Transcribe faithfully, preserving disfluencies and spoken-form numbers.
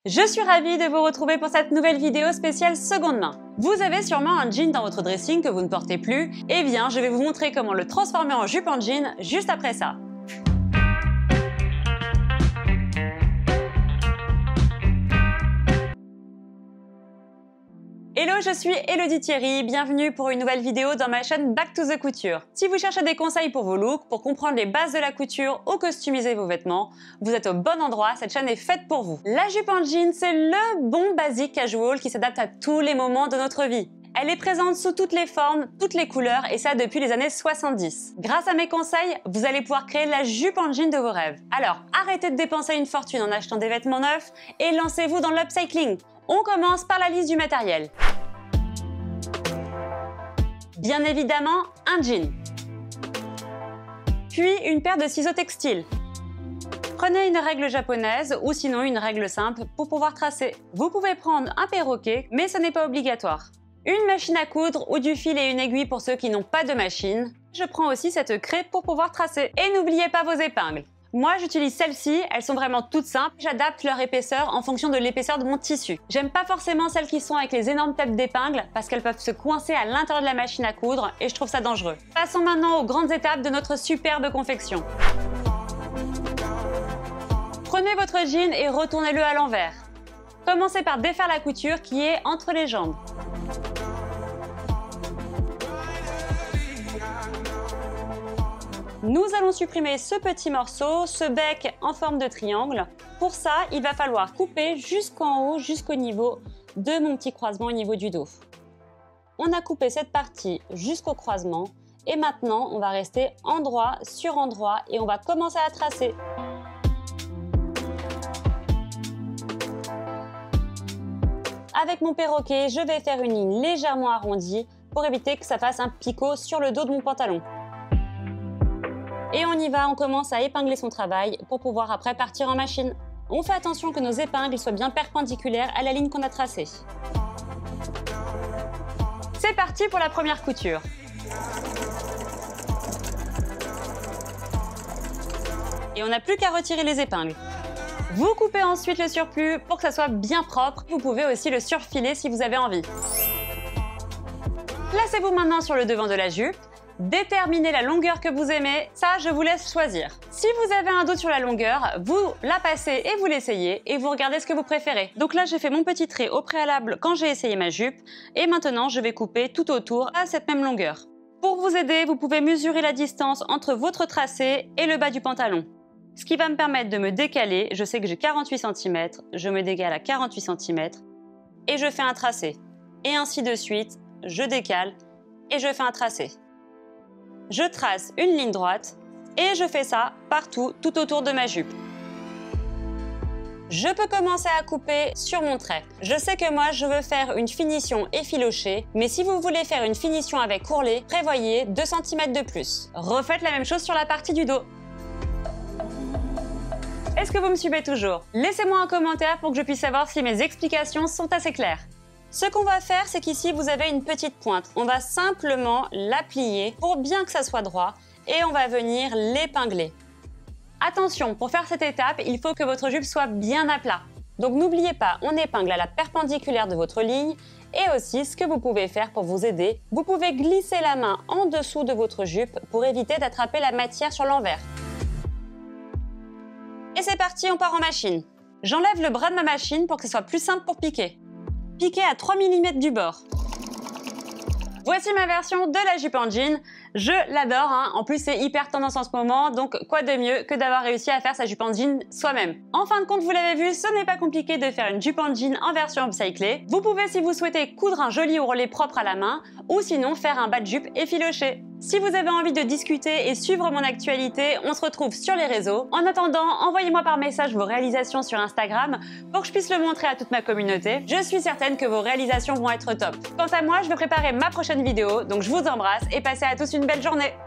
Je suis ravie de vous retrouver pour cette nouvelle vidéo spéciale seconde main. Vous avez sûrement un jean dans votre dressing que vous ne portez plus, eh bien je vais vous montrer comment le transformer en jupe en jean juste après ça. Hello, je suis Elodie Thierry, bienvenue pour une nouvelle vidéo dans ma chaîne Back to the Couture. Si vous cherchez des conseils pour vos looks, pour comprendre les bases de la couture ou customiser vos vêtements, vous êtes au bon endroit, cette chaîne est faite pour vous. La jupe en jean, c'est le bon basique casual qui s'adapte à tous les moments de notre vie. Elle est présente sous toutes les formes, toutes les couleurs et ça depuis les années soixante-dix. Grâce à mes conseils, vous allez pouvoir créer la jupe en jean de vos rêves. Alors, arrêtez de dépenser une fortune en achetant des vêtements neufs et lancez-vous dans l'upcycling. On commence par la liste du matériel. Bien évidemment, un jean. Puis une paire de ciseaux textiles. Prenez une règle japonaise ou sinon une règle simple pour pouvoir tracer. Vous pouvez prendre un perroquet, mais ce n'est pas obligatoire. Une machine à coudre ou du fil et une aiguille pour ceux qui n'ont pas de machine. Je prends aussi cette craie pour pouvoir tracer. Et n'oubliez pas vos épingles. Moi, j'utilise celles-ci, elles sont vraiment toutes simples. J'adapte leur épaisseur en fonction de l'épaisseur de mon tissu. J'aime pas forcément celles qui sont avec les énormes tapes d'épingles parce qu'elles peuvent se coincer à l'intérieur de la machine à coudre et je trouve ça dangereux. Passons maintenant aux grandes étapes de notre superbe confection. Prenez votre jean et retournez-le à l'envers. Commencez par défaire la couture qui est entre les jambes. Nous allons supprimer ce petit morceau, ce bec en forme de triangle. Pour ça, il va falloir couper jusqu'en haut, jusqu'au niveau de mon petit croisement au niveau du dos. On a coupé cette partie jusqu'au croisement et maintenant, on va rester endroit sur endroit et on va commencer à tracer. Avec mon perroquet, je vais faire une ligne légèrement arrondie pour éviter que ça fasse un picot sur le dos de mon pantalon. Et on y va, on commence à épingler son travail pour pouvoir après partir en machine. On fait attention que nos épingles soient bien perpendiculaires à la ligne qu'on a tracée. C'est parti pour la première couture. Et on n'a plus qu'à retirer les épingles. Vous coupez ensuite le surplus pour que ça soit bien propre. Vous pouvez aussi le surfiler si vous avez envie. Placez-vous maintenant sur le devant de la jupe. Déterminez la longueur que vous aimez, ça je vous laisse choisir. Si vous avez un doute sur la longueur, vous la passez et vous l'essayez et vous regardez ce que vous préférez. Donc là j'ai fait mon petit trait au préalable quand j'ai essayé ma jupe et maintenant je vais couper tout autour à cette même longueur. Pour vous aider, vous pouvez mesurer la distance entre votre tracé et le bas du pantalon. Ce qui va me permettre de me décaler, je sais que j'ai quarante-huit centimètres, je me décale à quarante-huit centimètres et je fais un tracé. Et ainsi de suite, je décale et je fais un tracé. Je trace une ligne droite et je fais ça partout, tout autour de ma jupe. Je peux commencer à couper sur mon trait. Je sais que moi, je veux faire une finition effilochée, mais si vous voulez faire une finition avec courlet, prévoyez deux centimètres de plus. Refaites la même chose sur la partie du dos. Est-ce que vous me suivez toujours? Laissez-moi un commentaire pour que je puisse savoir si mes explications sont assez claires. Ce qu'on va faire, c'est qu'ici, vous avez une petite pointe. On va simplement la plier pour bien que ça soit droit et on va venir l'épingler. Attention, pour faire cette étape, il faut que votre jupe soit bien à plat. Donc n'oubliez pas, on épingle à la perpendiculaire de votre ligne et aussi ce que vous pouvez faire pour vous aider, vous pouvez glisser la main en dessous de votre jupe pour éviter d'attraper la matière sur l'envers. Et c'est parti, on part en machine. J'enlève le bras de ma machine pour que ce soit plus simple pour piquer. Piquer à trois millimètres du bord. Voici ma version de la jupe en jean. Je l'adore, hein. En plus c'est hyper tendance en ce moment, donc quoi de mieux que d'avoir réussi à faire sa jupe en jean soi-même. En fin de compte, vous l'avez vu, ce n'est pas compliqué de faire une jupe en jean en version upcyclée. Vous pouvez, si vous souhaitez, coudre un joli ourlet propre à la main, ou sinon faire un bas de jupe effiloché. Si vous avez envie de discuter et suivre mon actualité, on se retrouve sur les réseaux. En attendant, envoyez-moi par message vos réalisations sur Instagram pour que je puisse le montrer à toute ma communauté. Je suis certaine que vos réalisations vont être top. Quant à moi, je vais préparer ma prochaine vidéo, donc je vous embrasse et passez à tous une belle journée.